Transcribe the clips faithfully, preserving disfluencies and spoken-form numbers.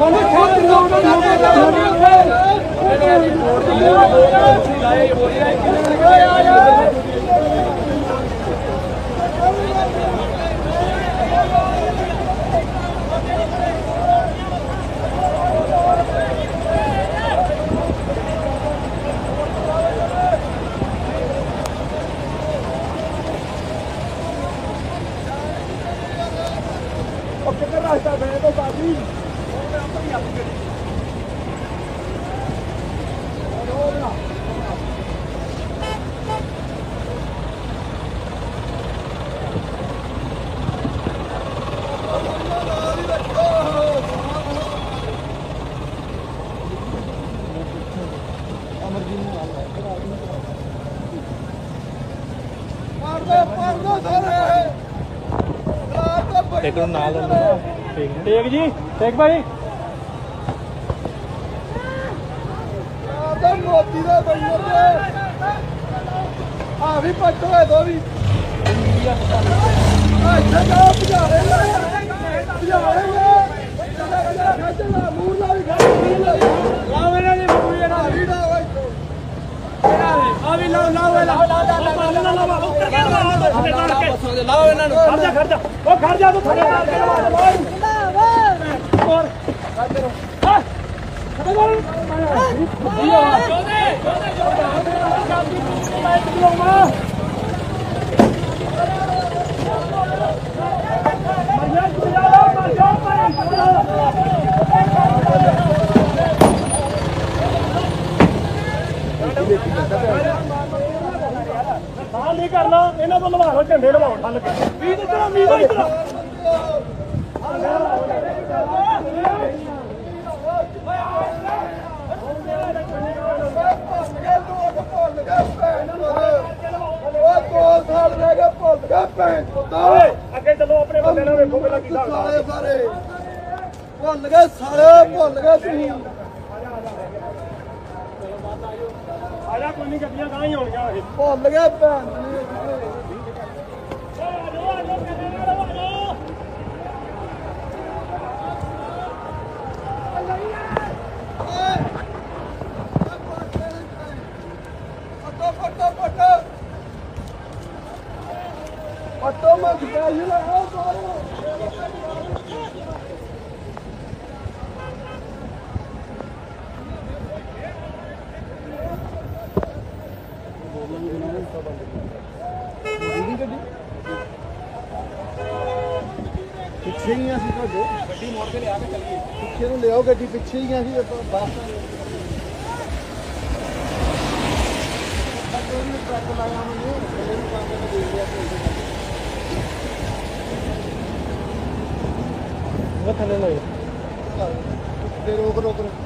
Take नाल take जी take भाई मोती दे आ भी पट्टो है दो भी अच्छा जाओ पिजारे पिजारे चला मूर ला भी लाओ ना नहीं मूर ना रीडा भाई आ भी लाओ लाओ लाओ लाओ लाओ ਇਹਨਾਂ ਨੂੰ ਖੜ ਜਾ ਖੜ ਜਾ ਉਹ ਖੜ ਜਾ ਤੂੰ ਥੱਲੇ ਮਾਰ ਕੇ ਮਾਰ ਹੋਰ ਖੜ ਜਾ ਹਾਂ ਖੜੇ ਕਰ ਜੋਦੇ ਜੋਦੇ ਜੋਦੇ ਸ਼ਾਂਤੀ ਮੈਂ ਬੁਲਾਵਾ ਮਰਿਆ ਚੁਲਾ ਮਾਰ ਜਾ हाल नहीं करना इन्हों को लवा झंडे लवाओ ठल के अगे चलो अपने बंदे वेखो पहला की सारे सारे भुल गए सारे भुल गए तुसीं आजा कोई नहीं गड्डियां कहां ही होणियां भुल गए भैन पट्टो मत गई लगाओ सारे पिछे ही असीं तुहाडे गड्डी मोड़ के लिया के चलिए पिछे नूं लियाओ गड्डी पिछे ही असीं बस ट्रक लाया मैंने वो थले लो रोक रोक रोक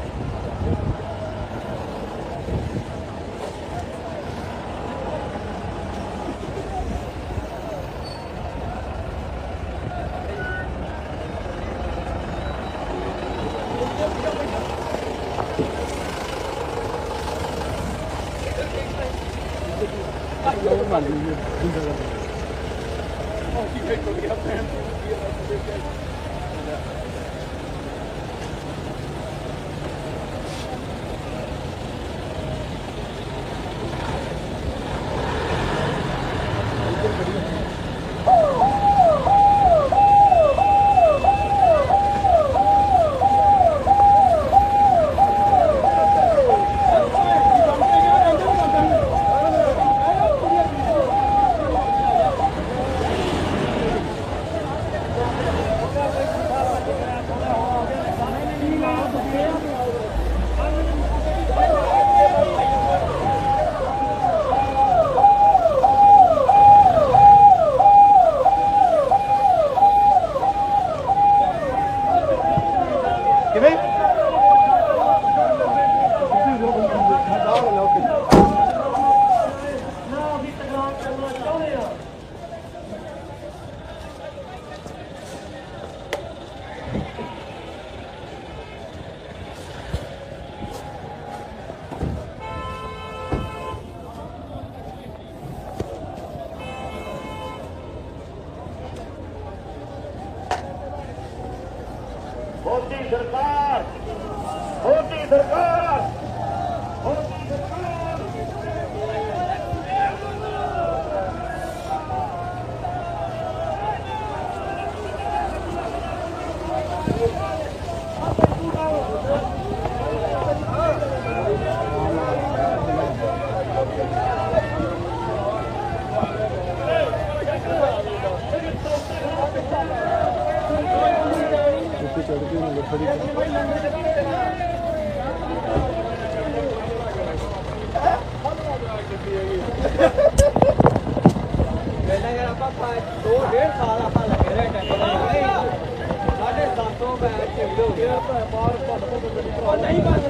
सरकार दो डेढ़ साल आप लगे रहे साढ़े सात सौ बैच नहीं बन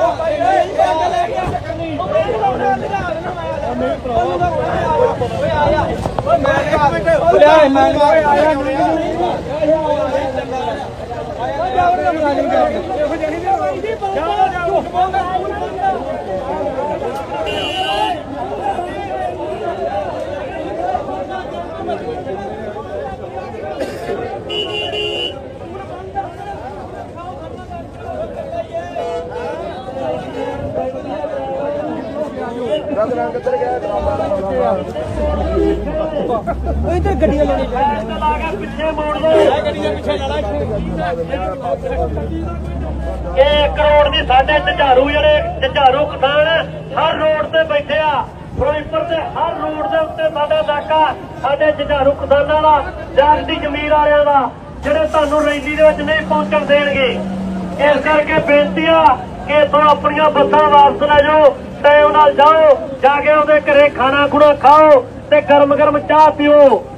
गड्डियां लेनी पिछे मोड़ दो गड्डियां पिछे लड़ा करोड़ की साढ़े झंझारू जेडे झंझारू किसान हर रोड से बैठे आ फिरोजपुर से हर रोड के उत्ते साडा इलाका साडे झंझारू किसानां दा जागती जमीर वालियां दा जेडे तुहानूं रैली दे विच नहीं पहुंचण देणगे। इस करके बेनती आ कि इथों अपणियां बसां वापस ले जाओ टाइम नाल जाओ जाके उहदे घरे खाना खुना खाओ ते गरम गरम चाह पिओ।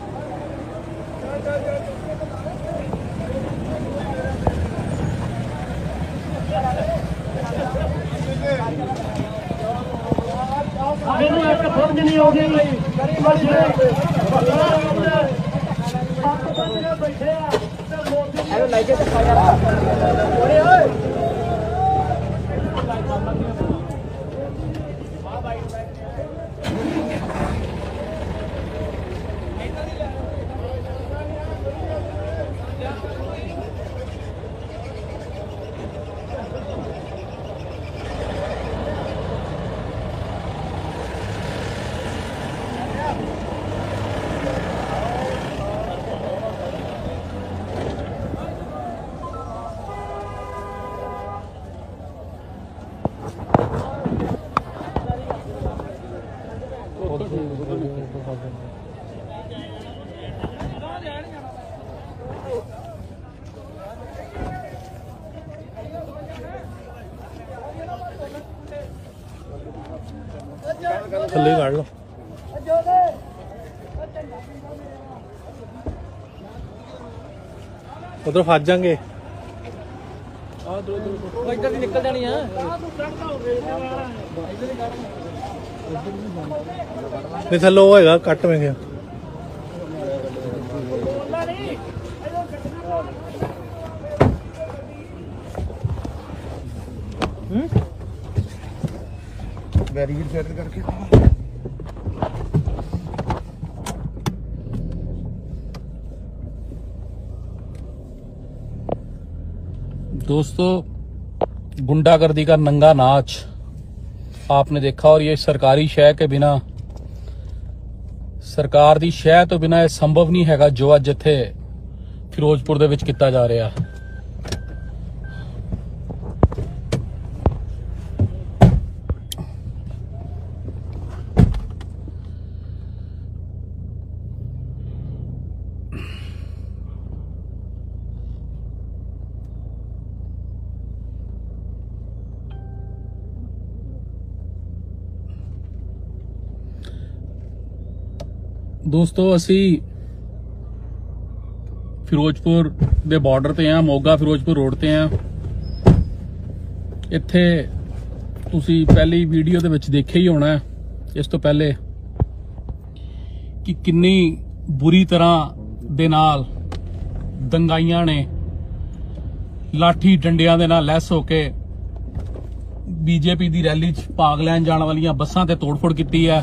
मैनूं एक समझ नहीं आउंदी थल्ले काट लो उधर फस जाएंगे इधर ही निकल जानी है नहीं थल्लो होएगा कट में गया बैरिकेड सेट करके दोस्तों गुंडागर्दी का नंगा नाच आपने देखा और ये सरकारी शय के बिना सरकार दी शय तो बिना यह संभव नहीं हैगा जो अज इत्थे फिरोजपुर दे विच कीता जा रहा। दोस्तों असी फिरोजपुर दे बॉर्डर ते हैं, मोगा फिरोजपुर रोड ते हैं। इत्थे तुसी पहली वीडियो दे विच देखिया ही होना है इस तो पहले कि किन्नी बुरी तरह दे नाल दंगाइयां ने लाठी डंडियां दे नाल लैस होके बीजेपी दी रैली च भाग लैन जाण वालियां बसां ते तोड़फोड़ कीती है।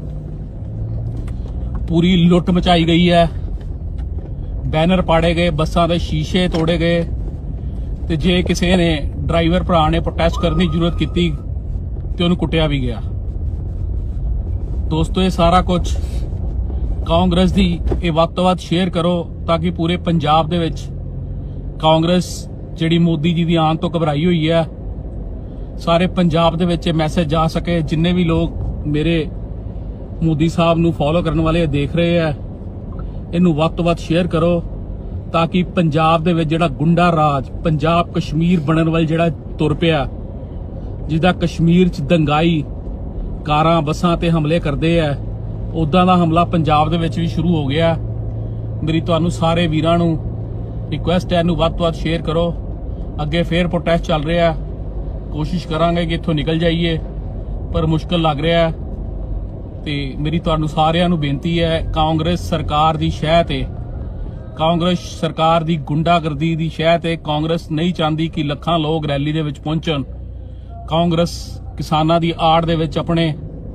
पूरी लुट मचाई गई है, बैनर पाड़े गए, बसां दे शीशे तोड़े गए ते जे किसी ने ਡਰਾਈਵਰ ਭਰਾ ਨੇ ਪ੍ਰੋਟੈਸਟ ਕਰਨ ਦੀ ਜ਼ਰੂਰਤ ਕੀਤੀ ਤੇ ਉਹਨੂੰ ਕੁੱਟਿਆ ਵੀ ਗਿਆ। ਦੋਸਤੋ, ਇਹ ਸਾਰਾ ਕੁਝ ਕਾਂਗਰਸ ਦੀ ਇਹ ਵੱਧ ਤੋਂ ਵੱਧ ਸ਼ੇਅਰ ਕਰੋ ਤਾਂ ਕਿ ਪੂਰੇ ਪੰਜਾਬ ਦੇ ਵਿੱਚ ਕਾਂਗਰਸ ਜਿਹੜੀ ਮੋਦੀ ਜੀ ਦੀ ਆਨ ਤੋਂ ਘਬਰਾਈ ਹੋਈ ਹੈ, ਸਾਰੇ ਪੰਜਾਬ ਦੇ ਵਿੱਚ ਇਹ ਮੈਸੇਜ ਜਾ ਸਕੇ। ਜਿੰਨੇ ਵੀ ਲੋਕ ਮੇਰੇ ਮੋਦੀ ਸਾਹਿਬ ਨੂੰ ਫੋਲੋ ਕਰਨ ਵਾਲੇ ਦੇਖ ਰਹੇ ਆ, ਇਹਨੂੰ ਵੱਧ ਤੋਂ ਵੱਧ ਸ਼ੇਅਰ ਕਰੋ ਤਾਂ ਕਿ ਪੰਜਾਬ ਦੇ ਵਿੱਚ ਜਿਹੜਾ ਗੁੰਡਾ ਰਾਜ ਪੰਜਾਬ ਕਸ਼ਮੀਰ ਬਣਨ ਵੱਲ ਜਿਹੜਾ ਤੁਰ ਪਿਆ, ਜਿਹਦਾ ਕਸ਼ਮੀਰ 'ਚ ਦੰਗਾਈ ਕਾਰਾਂ ਬੱਸਾਂ ਤੇ ਹਮਲੇ ਕਰਦੇ ਆ, ਉਦਾਂ ਦਾ ਹਮਲਾ ਪੰਜਾਬ ਦੇ ਵਿੱਚ ਵੀ ਸ਼ੁਰੂ ਹੋ ਗਿਆ। ਮੇਰੀ ਤੁਹਾਨੂੰ ਸਾਰੇ ਵੀਰਾਂ ਨੂੰ ਰਿਕੁਐਸਟ ਹੈ, ਇਹਨੂੰ ਵੱਧ ਤੋਂ ਵੱਧ ਸ਼ੇਅਰ ਕਰੋ। ਅੱਗੇ ਫੇਰ ਪ੍ਰੋਟੈਸਟ ਚੱਲ ਰਿਹਾ, ਕੋਸ਼ਿਸ਼ ਕਰਾਂਗੇ ਕਿ ਇੱਥੋਂ ਨਿਕਲ ਜਾਈਏ, ਪਰ ਮੁਸ਼ਕਲ ਲੱਗ ਰਿਹਾ ਤੇ ਮੇਰੀ ਤੁਹਾਨੂੰ ਸਾਰਿਆਂ ਨੂੰ ਬੇਨਤੀ ਹੈ, ਕਾਂਗਰਸ ਸਰਕਾਰ ਦੀ ਸ਼ਹਿ ਤੇ, ਕਾਂਗਰਸ ਸਰਕਾਰ ਦੀ ਗੁੰਡਾਗਰਦੀ ਦੀ ਸ਼ਹਿ ਤੇ ਕਾਂਗਰਸ ਨਹੀਂ ਚਾਹੁੰਦੀ ਕਿ ਲੱਖਾਂ ਲੋਕ ਰੈਲੀ ਦੇ ਵਿੱਚ ਪਹੁੰਚਣ। ਕਾਂਗਰਸ ਕਿਸਾਨਾਂ ਦੀ ਆੜ ਦੇ ਵਿੱਚ ਆਪਣੇ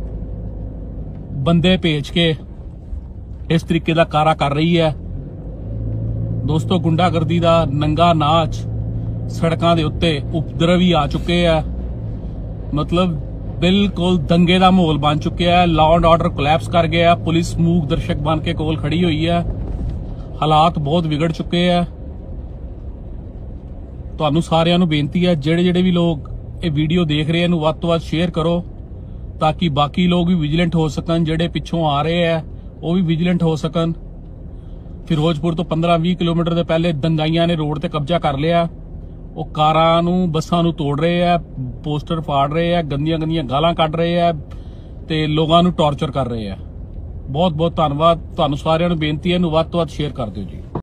ਬੰਦੇ ਭੇਜ ਕੇ ਇਸ ਤਰੀਕੇ ਦਾ ਕਾਰਾ ਕਰ ਰਹੀ ਹੈ। ਦੋਸਤੋ, ਗੁੰਡਾਗਰਦੀ ਦਾ ਨੰਗਾ ਨਾਚ ਸੜਕਾਂ ਦੇ ਉੱਤੇ ਉਪਦਰਵੀ ਆ ਚੁੱਕੇ ਆ, ਮਤਲਬ ਬਿਲਕੁਲ ਦੰਗੇ ਦਾ ਮਾਹੌਲ ਬਣ ਚੁੱਕਿਆ ਹੈ। ਲਾਅ ਐਂਡ ਆਰਡਰ ਕੋਲੈਪਸ ਕਰ ਗਿਆ, ਪੁਲਿਸ ਮੂਕ ਦਰਸ਼ਕ ਬਣ ਕੇ ਕੋਲ ਖੜੀ ਹੋਈ ਹੈ। ਹਾਲਾਤ ਬਹੁਤ ਵਿਗੜ ਚੁੱਕੇ ਆ। ਤੁਹਾਨੂੰ ਸਾਰਿਆਂ ਨੂੰ ਬੇਨਤੀ ਹੈ, ਜਿਹੜੇ ਜਿਹੜੇ ਵੀ ਲੋਕ ਇਹ ਵੀਡੀਓ ਦੇਖ ਰਹੇ, ਇਹਨੂੰ ਵੱਧ ਤੋਂ ਵੱਧ ਸ਼ੇਅਰ ਕਰੋ ਤਾਂ ਕਿ ਬਾਕੀ ਲੋਕ ਵੀ ਵਿਜੀਲੈਂਟ ਹੋ ਸਕਣ, ਜਿਹੜੇ ਪਿੱਛੋਂ ਆ ਰਹੇ ਆ ਉਹ ਵੀ ਵਿਜੀਲੈਂਟ ਹੋ ਸਕਣ। ਫਿਰੋਜ਼ਪੁਰ ਤੋਂ ਪੰਦਰਾਂ ਵੀਹ ਕਿਲੋਮੀਟਰ ਦੇ ਪਹਿਲੇ ਦੰਗਾਈਆਂ ਨੇ ਰੋਡ ਤੇ ਕਬਜ਼ਾ ਕਰ ਲਿਆ। ਉਹ ਕਾਰਾਂ ਨੂੰ ਬੱਸਾਂ ਨੂੰ ਤੋੜ ਰਹੇ ਆ, ਪੋਸਟਰ ਫਾੜ ਰਹੇ ਆ, ਗੰਦੀਆਂ ਗੰਦੀਆਂ ਗਾਲਾਂ ਕੱਢ ਰਹੇ ਆ ਤੇ ਲੋਕਾਂ ਨੂੰ ਟਾਰਚਰ ਕਰ ਰਹੇ ਆ। ਬਹੁਤ ਬਹੁਤ ਧੰਨਵਾਦ। ਤੁਹਾਨੂੰ ਸਾਰਿਆਂ ਨੂੰ ਬੇਨਤੀ ਹੈ, ਇਹਨੂੰ ਵੱਧ ਤੋਂ ਵੱਧ ਸ਼ੇਅਰ ਕਰ ਦਿਓ ਜੀ।